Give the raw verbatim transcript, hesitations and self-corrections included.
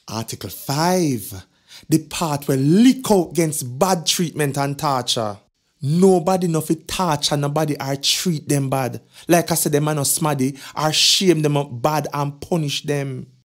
Article five. The part where lick out against bad treatment and torture. Nobody no fit torture nobody or treat them bad. Like I said, them man no smaddy or shame them up bad and punish them.